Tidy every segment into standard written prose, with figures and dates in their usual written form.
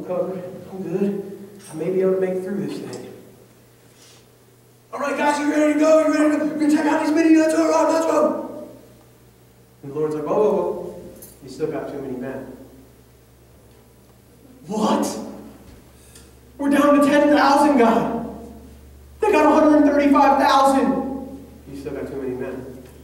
covered. I'm good. I may be able to make it through this thing. All right, guys, you ready to go? You ready to go? We're going to take out these Midianites. All right, let's go. And the Lord's like, whoa, whoa, whoa. You still got too many men. What? We're down to 10,000, God. They got 135,000. You still got too many men.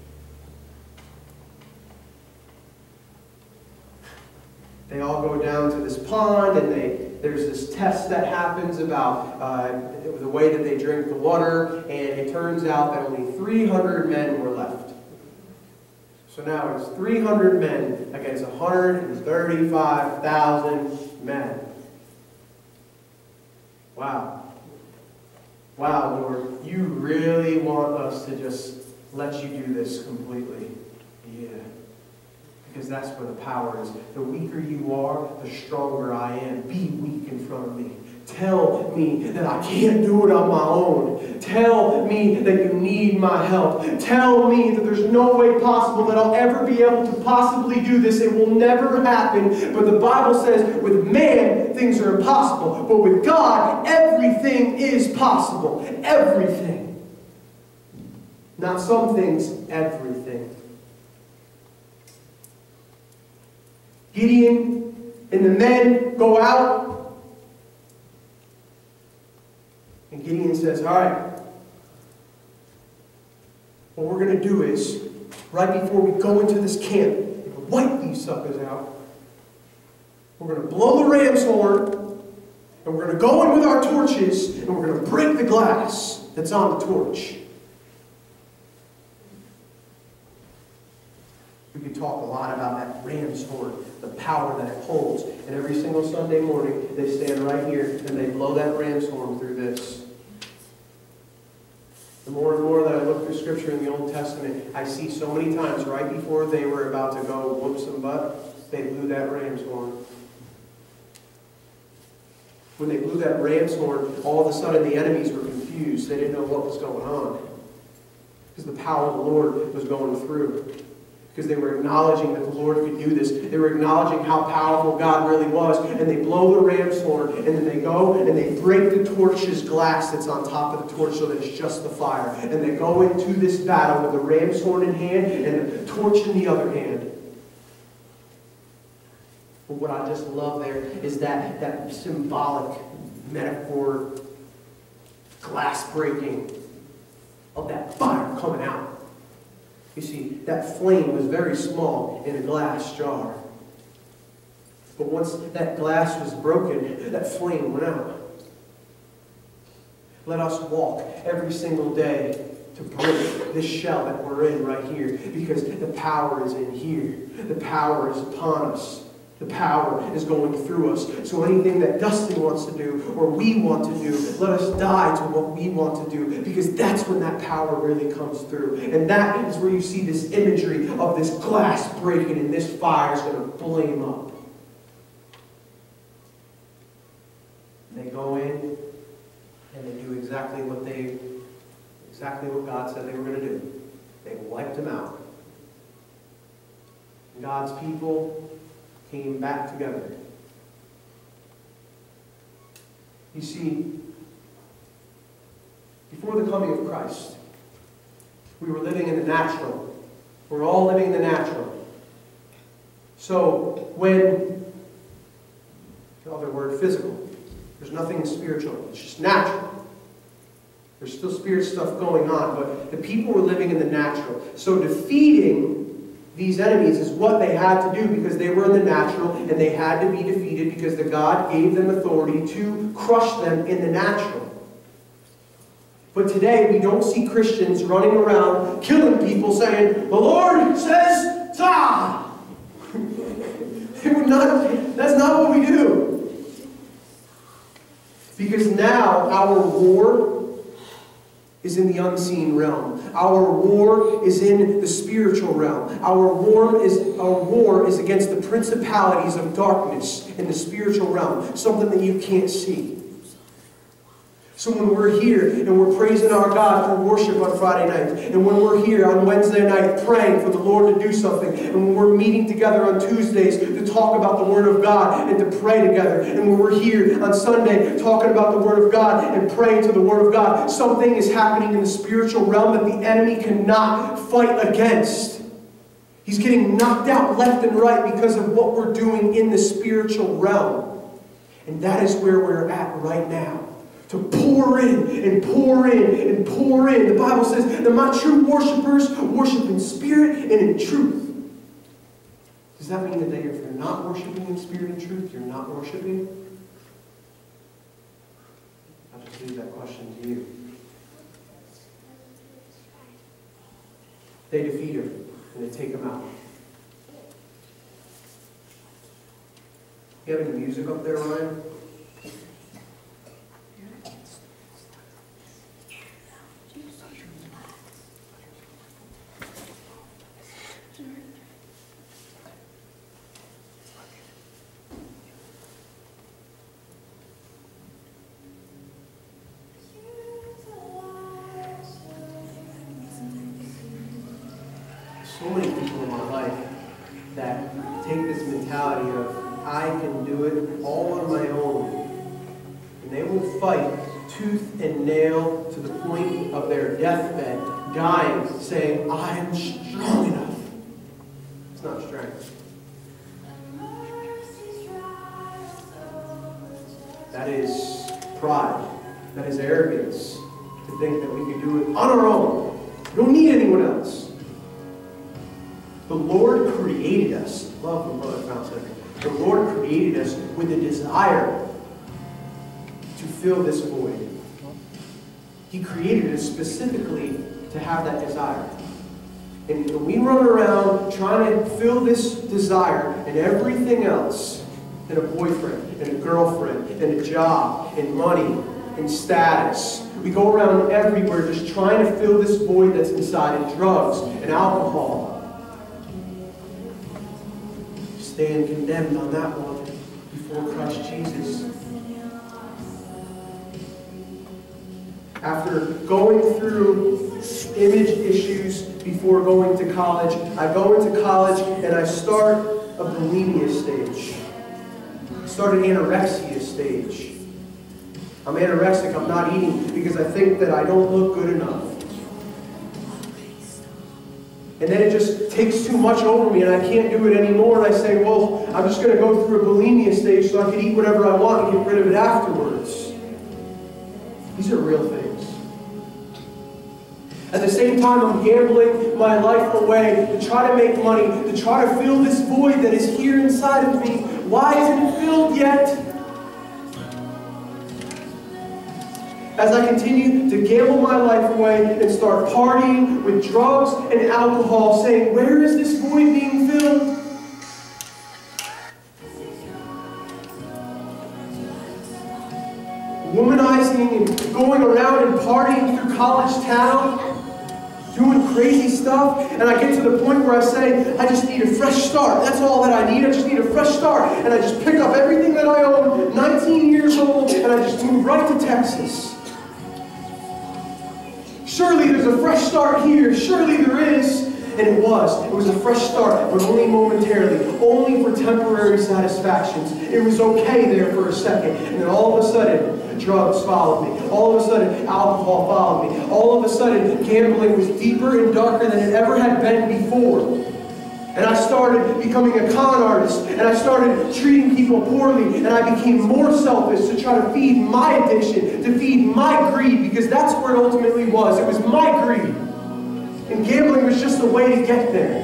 They all go down to this pond, and there's this test that happens about the way that they drink the water, and it turns out that only 300 men were left. So now it's 300 men against 135,000 men. Wow. Wow, Lord, you really want us to just let you do this completely. Yeah. Because that's where the power is. The weaker you are, the stronger I am. Be weak in front of me. Tell me that I can't do it on my own. Tell me that you need my help. Tell me that there's no way possible that I'll ever be able to possibly do this. It will never happen. But the Bible says with man, things are impossible. But with God, everything is possible. Everything. Not some things, everything. Gideon and the men go out. And Gideon says, all right, what we're going to do is, right before we go into this camp, we're going to wipe these suckers out. We're going to blow the ram's horn, and we're going to go in with our torches, and we're going to break the glass that's on the torch. We could talk a lot about that ram's horn, the power that it holds. And every single Sunday morning, they stand right here and they blow that ram's horn through this. The more and more that I look through Scripture in the Old Testament, I see so many times right before they were about to go whoop some butt, they blew that ram's horn. When they blew that ram's horn, all of a sudden the enemies were confused. They didn't know what was going on. Because the power of the Lord was going through. Because they were acknowledging that the Lord could do this. They were acknowledging how powerful God really was. And they blow the ram's horn, and then they go and they break the torch's glass that's on top of the torch so that it's just the fire. And they go into this battle with the ram's horn in hand and the torch in the other hand. But what I just love there is that symbolic metaphor, glass breaking of that fire coming out. You see, that flame was very small in a glass jar. But once that glass was broken, that flame went out. Let us walk every single day to break this shell that we're in right here, because the power is in here. The power is upon us. The power is going through us. So anything that Dustin wants to do or we want to do, let us die to what we want to do, because that's when that power really comes through. And that is where you see this imagery of this glass breaking and this fire is going to flame up. And they go in and they do exactly what God said they were going to do. They wiped them out. And God's people came back together. You see, before the coming of Christ, we were living in the natural. We're all living in the natural. So when, the other word, physical, there's nothing spiritual. It's just natural. There's still spirit stuff going on, but the people were living in the natural. So defeating these enemies is what they had to do, because they were in the natural and they had to be defeated because the God gave them authority to crush them in the natural. But today we don't see Christians running around killing people saying, the Lord says, ta! That's not what we do. Because now our war is in the unseen realm. Our war is in the spiritual realm. Our war is against the principalities of darkness in the spiritual realm, something that you can't see. So when we're here and we're praising our God for worship on Friday night, and when we're here on Wednesday night praying for the Lord to do something, and when we're meeting together on Tuesdays to talk about the Word of God and to pray together, and when we're here on Sunday talking about the Word of God and praying to the Word of God, something is happening in the spiritual realm that the enemy cannot fight against. He's getting knocked out left and right because of what we're doing in the spiritual realm. And that is where we're at right now. To pour in and pour in and pour in. The Bible says that my true worshipers worship in spirit and in truth. Does that mean that if you're not worshiping in spirit and truth, you're not worshiping? I'll just leave that question to you. They defeat him and they take him out. You have any music up there, Ryan? So many people in my life that take this mentality of, I can do it all on my own. And they will fight tooth and nail to the point of their deathbed, dying, saying, I am strong enough. It's not strength. That is pride. That is arrogance. To think that we can do it on our own. We don't need anyone else. The Lord created us. Love what Brother Found said. The Lord created us with a desire to fill this void. He created us specifically to have that desire. And we run around trying to fill this desire and everything else, in a boyfriend, and a girlfriend, and a job, and money, and status. We go around everywhere just trying to fill this void that's inside in drugs and alcohol. Stand condemned on that one before Christ Jesus. After going through image issues before going to college, I go into college and I start a bulimia stage. I start an anorexia stage. I'm anorexic, I'm not eating because I think that I don't look good enough. And then it just takes too much over me and I can't do it anymore. And I say, well, I'm just going to go through a bulimia stage so I can eat whatever I want and get rid of it afterwards. These are real things. At the same time, I'm gambling my life away to try to make money, to try to fill this void that is here inside of me. Why isn't it filled yet? As I continue to gamble my life away and start partying with drugs and alcohol, saying, where is this void being filled? Womanizing and going around and partying through college town, doing crazy stuff, and I get to the point where I say, I just need a fresh start. That's all that I need. I just need a fresh start. And I just pick up everything that I own, 19 years old, and I just move right to Texas. Surely there's a fresh start here. Surely there is. And it was. It was a fresh start, but only momentarily, only for temporary satisfactions. It was okay there for a second. And then all of a sudden, drugs followed me. All of a sudden, alcohol followed me. All of a sudden, gambling was deeper and darker than it ever had been before. And I started becoming a con artist, and I started treating people poorly, and I became more selfish to try to feed my addiction, to feed my greed, because that's where it ultimately was. It was my greed. And gambling was just a way to get there.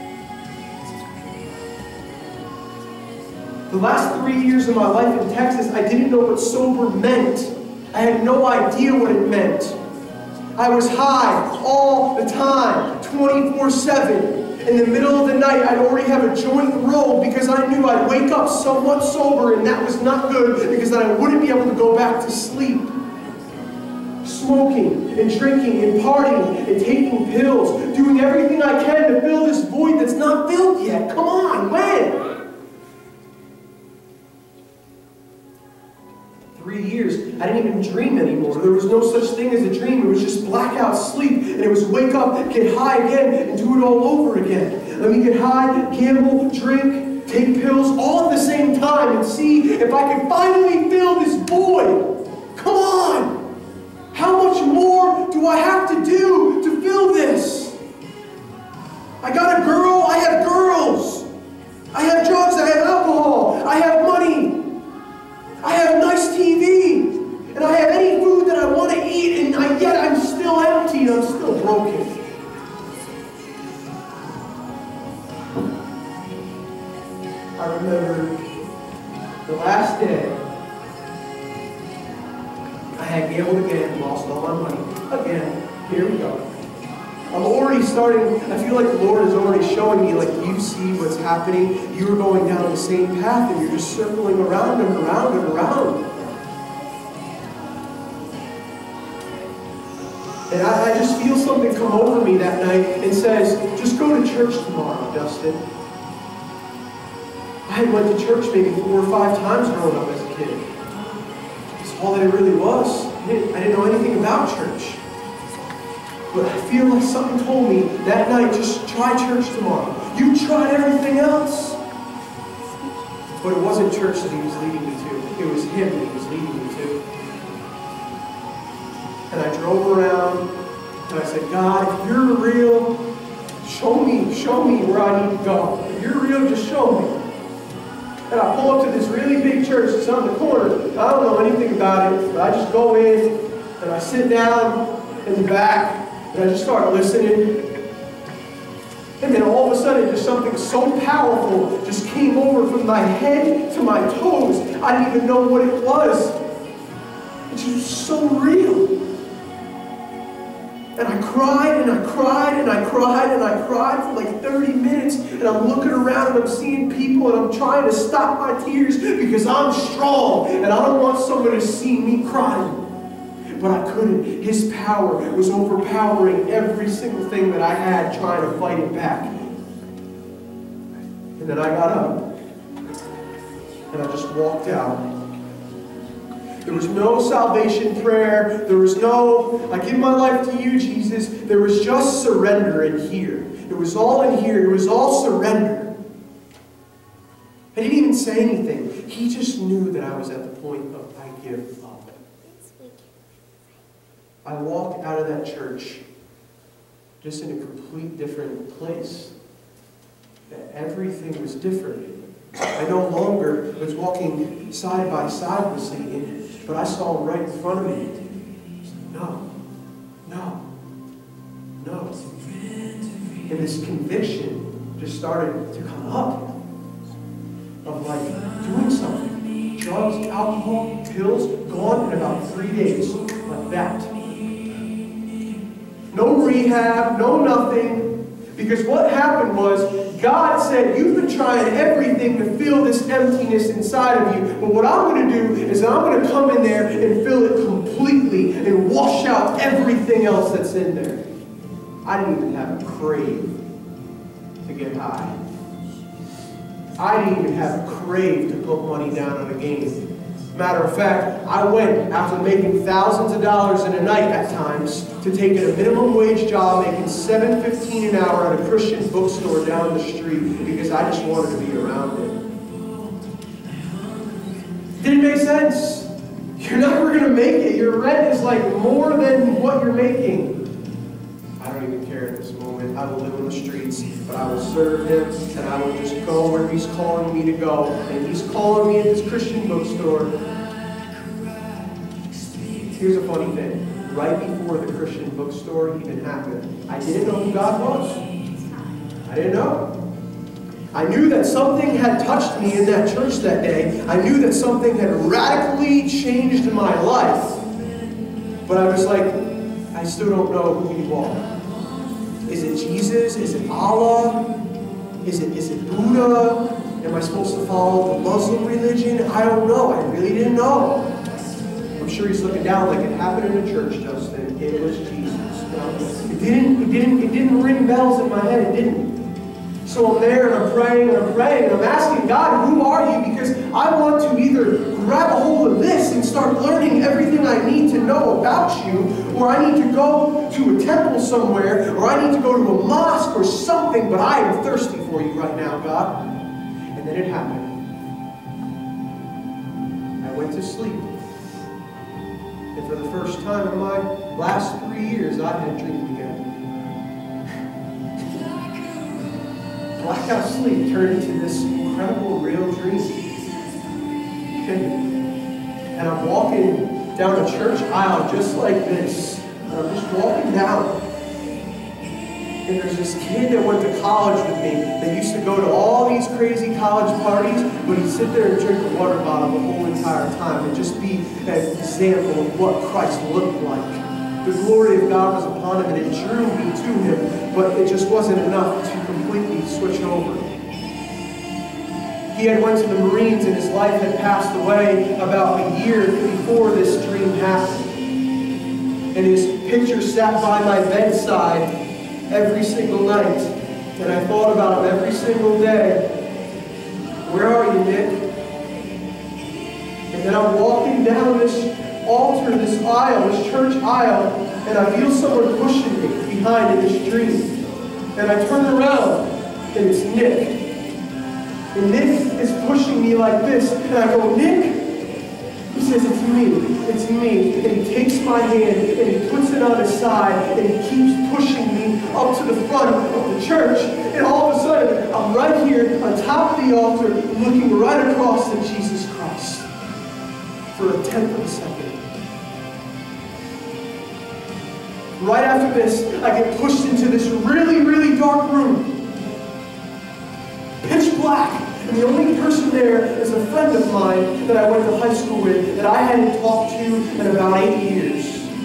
The last 3 years of my life in Texas, I didn't know what sober meant. I had no idea what it meant. I was high all the time, 24/7. In the middle of the night, I'd already have a joint rolled because I knew I'd wake up somewhat sober, and that was not good because then I wouldn't be able to go back to sleep. Smoking and drinking and partying and taking pills, doing everything I can to fill this void that's not filled yet. Come on, when? 3 years, I didn't even dream anymore. There was no such thing as a dream. It was just blackout sleep. And it was wake up, get high again, and do it all over again. Let me get high, gamble, drink, take pills, all at the same time, and see if I can finally fill this void. Come on! How much more do I have to do to fill this? I got a girl, I have girls. I have drugs, I have alcohol, I have money. I have nice TV, and I have any food that I want to eat, and yet I'm still empty, and I'm still broken. I remember the last day, I had gambled again, lost all my money. Again, here we go. I'm already starting, I feel like the Lord is already showing me, like, you see what's happening. You are going down the same path, and you're just circling around and around and around. And I just feel something come over me that night and says, just go to church tomorrow, Dustin. I had went to church maybe 4 or 5 times growing up as a kid. That's all that it really was. I didn't know anything about church. But I feel like something told me that night, just try church tomorrow. You tried everything else. But it wasn't church that he was leading me to. It was him that he was leading me to. And I drove around and I said, God, if you're real, show me where I need to go. If you're real, just show me. And I pull up to this really big church that's on the corner. I don't know anything about it, but I just go in and I sit down in the back. And I just start listening. And then all of a sudden, just something so powerful just came over from my head to my toes. I didn't even know what it was. It just was so real. And I cried, and I cried, and I cried, and I cried for like 30 minutes. And I'm looking around, and I'm seeing people, and I'm trying to stop my tears because I'm strong. And I don't want someone to see me crying. But I couldn't. His power was overpowering every single thing that I had, trying to fight it back. And then I got up, and I just walked out. There was no salvation prayer. There was no, I give my life to you, Jesus. There was just surrender in here. It was all in here. It was all surrender. I didn't even say anything. He just knew that I was at the point of I give up. I walked out of that church just in a complete different place. Everything was different. I no longer was walking side by side with Satan, but I saw him right in front of me. No, no, no. And this conviction just started to come up of like doing something. Drugs, alcohol, pills, gone in about 3 days, like that. No rehab, no nothing. Because what happened was, God said, you've been trying everything to fill this emptiness inside of you. But what I'm going to do is I'm going to come in there and fill it completely and wash out everything else that's in there. I didn't even have a crave to get high. I didn't even have a crave to put money down on a game. Matter of fact, I went after making thousands of dollars in a night at times to take a minimum wage job making $7.15 an hour at a Christian bookstore down the street because I just wanted to be around it. Didn't make sense. You're never going to make it. Your rent is like more than what you're making. I don't even care at this moment. I will live on the streets, but I will serve him, and I will just go where he's calling me to go. And he's calling me at this Christian bookstore. Here's a funny thing. Right before the Christian bookstore even happened, I didn't know who God was. I didn't know. I knew that something had touched me in that church that day. I knew that something had radically changed my life. But I was like, I still don't know who you are. Is it Jesus? Is it Allah? Is it Buddha? Am I supposed to follow the Muslim religion? I don't know. I really didn't know. I'm sure he's looking down like it happened in a church, Justin. It was Jesus. It didn't ring bells in my head. It didn't. So I'm there and I'm praying and I'm asking God, who are you? Because I want to either grab a hold of this and start learning everything I need to know about you, or I need to go to a temple somewhere, or I need to go to a mosque or something, but I am thirsty for you right now, God. And then it happened. I went to sleep. And for the first time in my last 3 years, I had a dream again. Blackout sleep turned into this incredible, real dream. And I'm walking down a church aisle just like this. And I'm just walking down. And there's this kid that went to college with me that used to go to all these crazy college parties, but he'd sit there and drink a water bottle the whole entire time and just be an example of what Christ looked like. The glory of God was upon him, and it drew me to him, but it just wasn't enough to completely switch over. He had went to the Marines, and his life had passed away about a year before this dream happened. And his picture sat by my bedside every single night. And I thought about him every single day. Where are you, Nick? And then I'm walking down this altar, this aisle, this church aisle, and I feel someone pushing me behind in this dream. And I turn around, and it's Nick. And Nick is pushing me like this, and I go, Nick? He says, it's me, it's me. And he takes my hand, and he puts it on his side, and he keeps pushing me up to the front of the church. And all of a sudden, I'm right here on top of the altar, looking right across to Jesus Christ for a tenth of a second. Right after this, I get pushed into this really, really dark room. Pitch black. And the only person there is a friend of mine that I went to high school with that I hadn't talked to in about 8 years.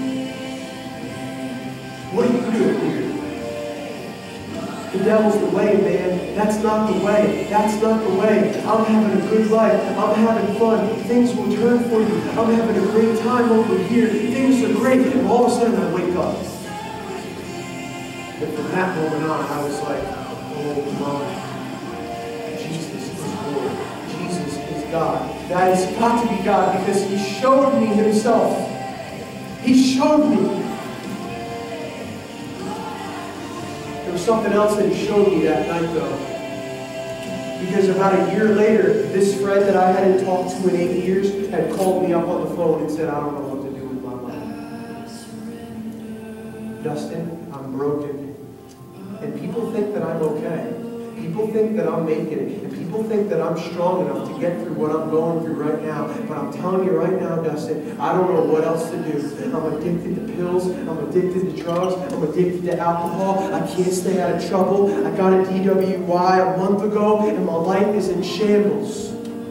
What are you doing here? The devil's the way, man. That's not the way. That's not the way. I'm having a good life. I'm having fun. Things will turn for you. I'm having a great time over here. Things are great. And all of a sudden I wake up. And from that moment on, I was like, oh my. Jesus is Lord. Jesus is God. That has got to be God because He showed me Himself. He showed me. There was something else that He showed me that night though. Because about a year later, this friend that I hadn't talked to in 8 years had called me up on the phone and said, I don't know what to do with my life. Dustin, I'm broken. And people think that I'm okay. People think that I'm making it. And people think that I'm strong enough to get through what I'm going through right now. But I'm telling you right now, Dustin, I don't know what else to do. I'm addicted to pills. I'm addicted to drugs. I'm addicted to alcohol. I can't stay out of trouble. I got a DWI a month ago, and my life is in shambles.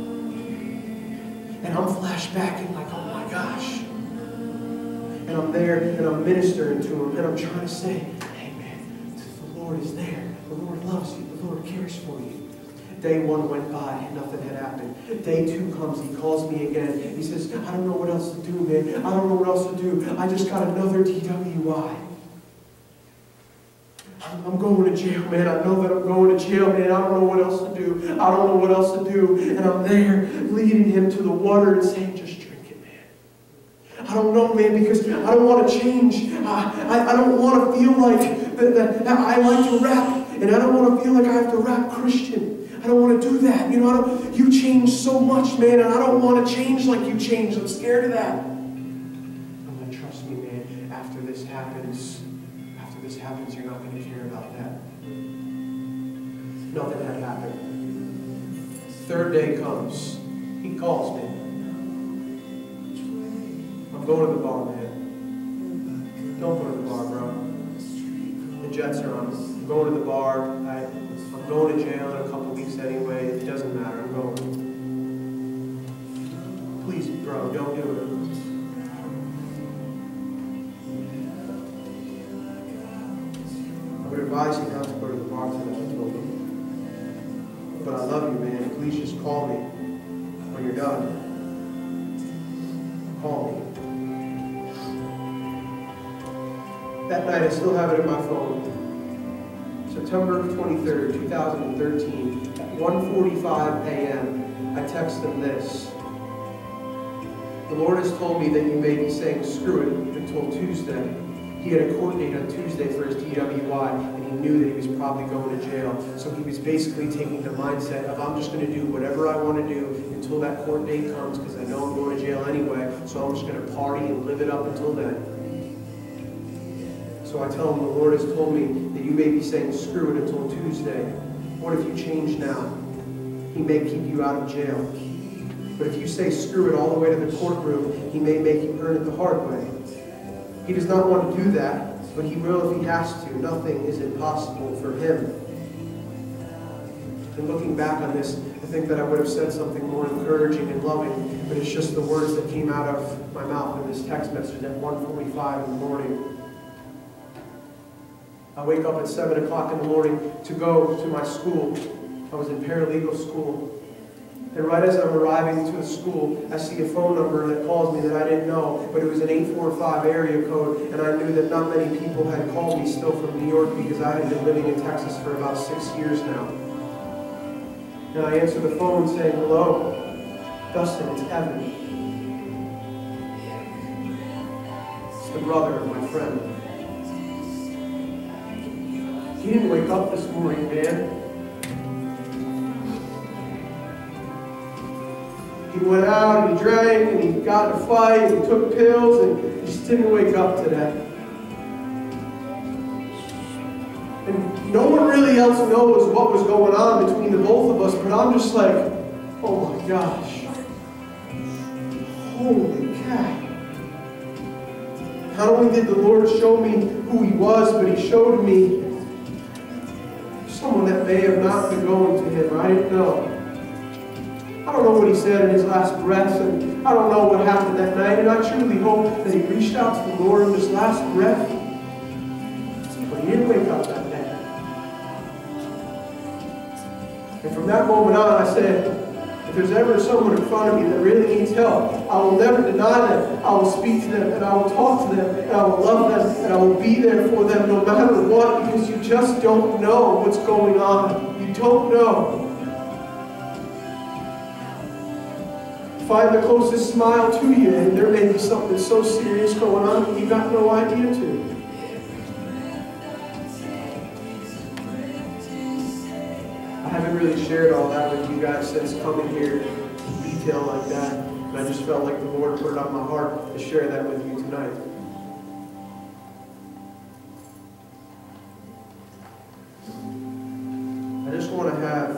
And I'm flashbacking like, oh my gosh. And I'm there, and I'm ministering to him, and I'm trying to say, hey man, the Lord is there. The Lord loves you. The Lord cares for you. Day 1 went by and nothing had happened. Day 2 comes. He calls me again. He says, I don't know what else to do, man. I don't know what else to do. I just got another DWI. I'm going to jail, man. I know that I'm going to jail, man. I don't know what else to do. I don't know what else to do. And I'm there leading him to the water and saying, just drink it, man. I don't know, man, because I don't want to change. I don't want to feel like that I like to rap. And I don't want to feel like I have to rap Christian. I don't want to do that. You know, you change so much, man, and I don't want to change like you changed. I'm scared of that. I'm like, trust me, man, after this happens, you're not going to care about that. Nothing had happened. 3rd day comes. He calls me. I'm going to the bar, man. Don't go to the bar, bro. The Jets are on. I'm going to the bar. I'm going to jail in a couple weeks anyway. It doesn't matter. I'm going. Please, bro, don't do it. I would advise you not to go to the bar tonight, I told him. But I love you, man. Please just call me when you're done. Call me. That night, I still have it in my phone. September 23rd, 2013, at 1:45 a.m., I text him this. The Lord has told me that you may be saying screw it until Tuesday. He had a court date on Tuesday for his DWI, and he knew that he was probably going to jail. So he was basically taking the mindset of, I'm just going to do whatever I want to do until that court date comes, because I know I'm going to jail anyway, so I'm just going to party and live it up until then. So I tell him, the Lord has told me that you may be saying screw it until Tuesday. What if you change now? He may keep you out of jail. But if you say screw it all the way to the courtroom, he may make you earn it the hard way. He does not want to do that, but he will if he has to. Nothing is impossible for him. And looking back on this, I think that I would have said something more encouraging and loving, but it's just the words that came out of my mouth in this text message at 1:45 in the morning. I wake up at 7 o'clock in the morning to go to my school. I was in paralegal school. And right as I'm arriving to the school, I see a phone number that calls me that I didn't know, but it was an 845 area code, and I knew that not many people had called me still from New York because I had been living in Texas for about 6 years now. And I answer the phone saying, hello, Dustin, it's Evan. It's the brother of my friend. He didn't wake up this morning, man. He went out and he drank and he got in a fight and he took pills and he just didn't wake up today. And no one really else knows what was going on between the both of us, but I'm just like, oh my gosh. Holy cow. Not only did the Lord show me who he was, but he showed me someone that may have not been going to him. I didn't know. I don't know what he said in his last breath, and I don't know what happened that night, and I truly hope that he reached out to the Lord in his last breath, but he didn't wake up that day. And from that moment on, I said, if there's ever someone in front of me that really needs help, I will never deny them. I will speak to them, and I will talk to them, and I will love them, and I will be there for them no matter what, because you just don't know what's going on. You don't know. Find the closest smile to you, and there may be something so serious going on that you got no idea to. I haven't really shared all that with you guys since coming here in detail like that, and I just felt like the Lord put it on my heart to share that with you tonight. I just want to have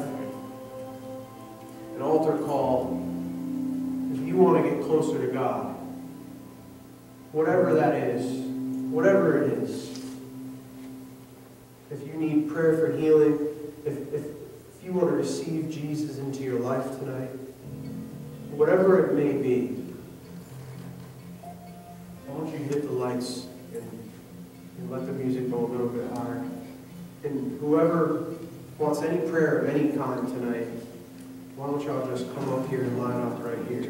an altar call. You want to get closer to God, whatever that is, whatever it is. If you need prayer for healing, if you want to receive Jesus into your life tonight, whatever it may be, why don't you hit the lights and let the music go a little bit higher. And whoever wants any prayer of any kind tonight, why don't y'all just come up here and line up right here.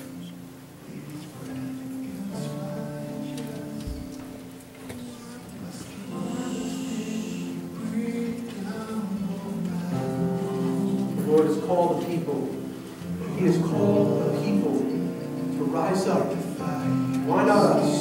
The Lord has called the people. He has called the people to rise up. Why not us?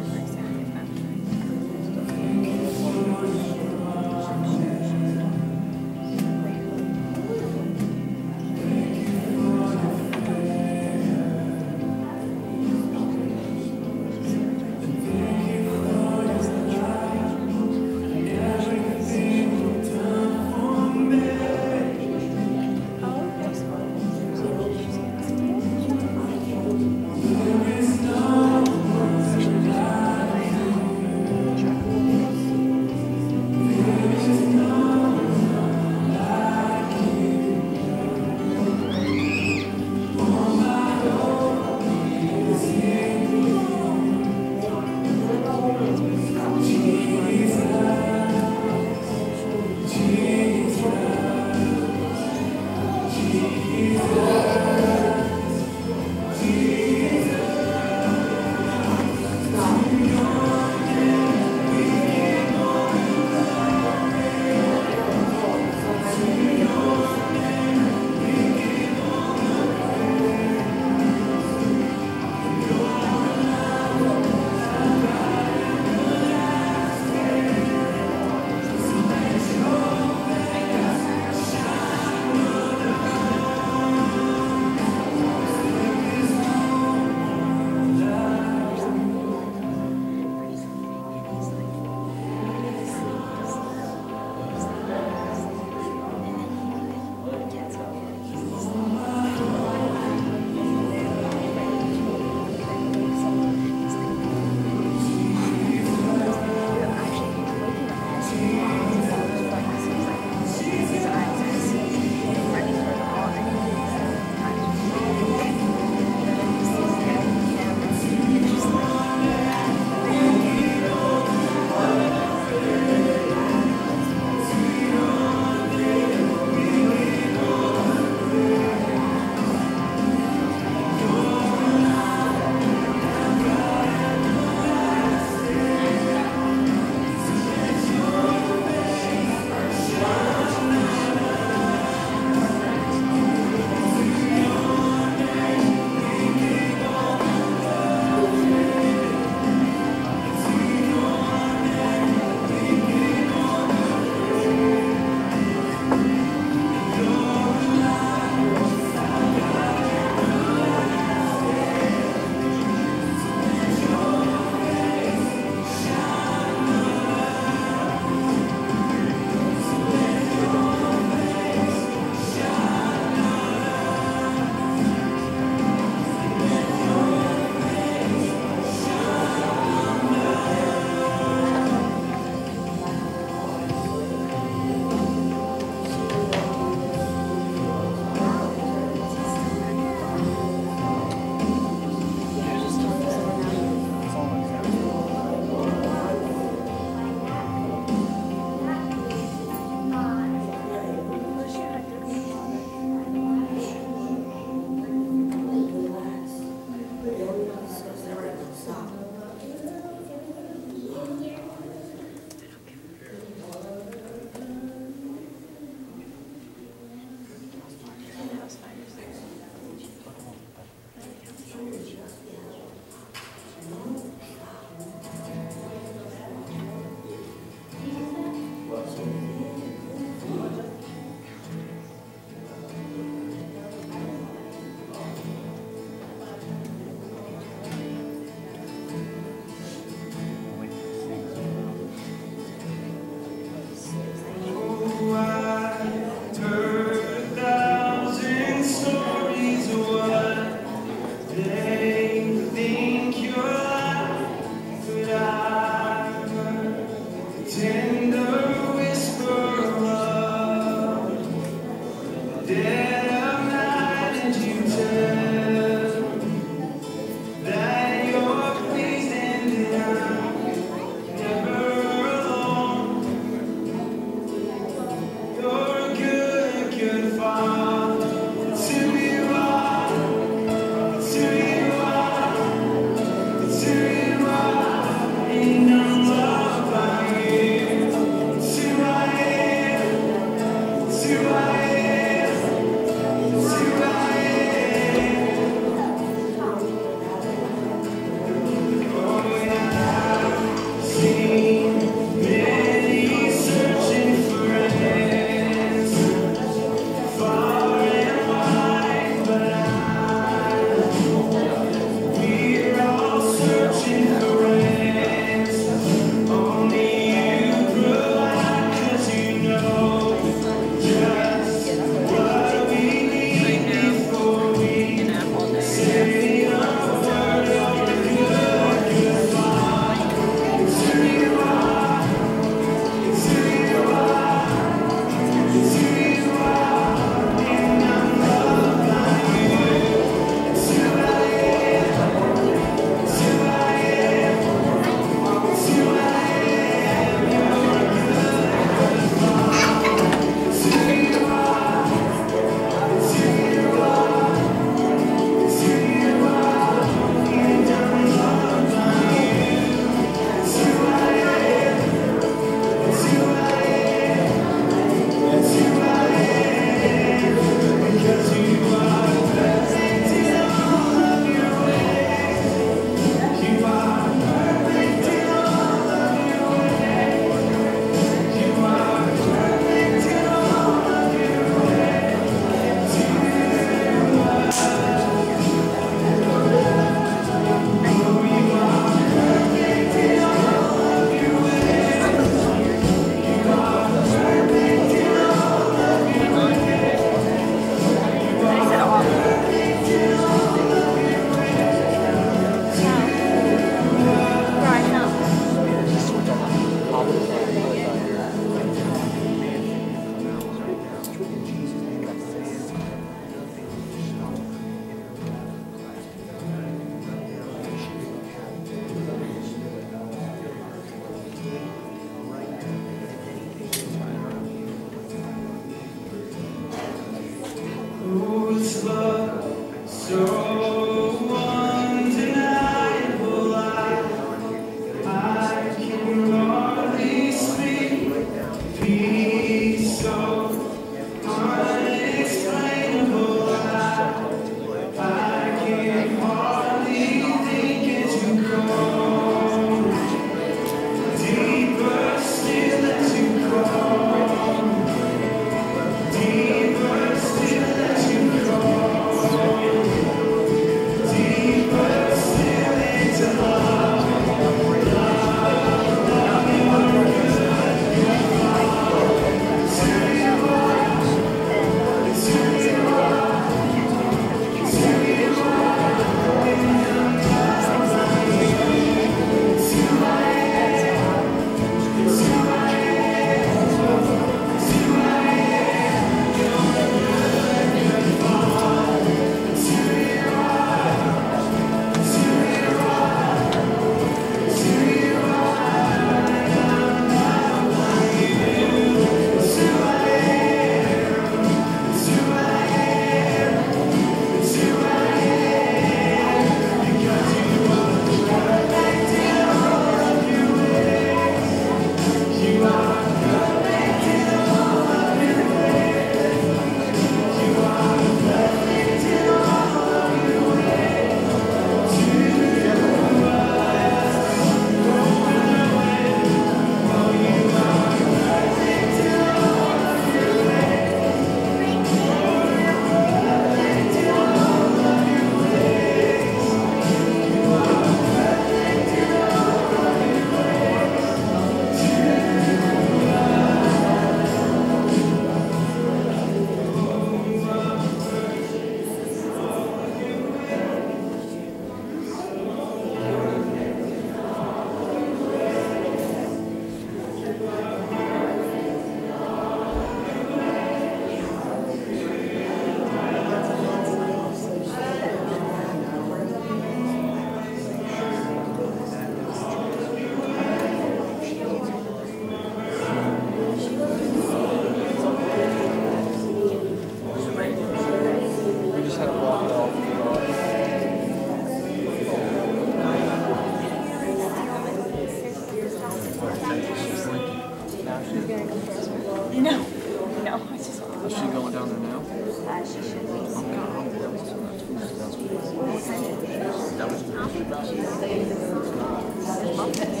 Amen.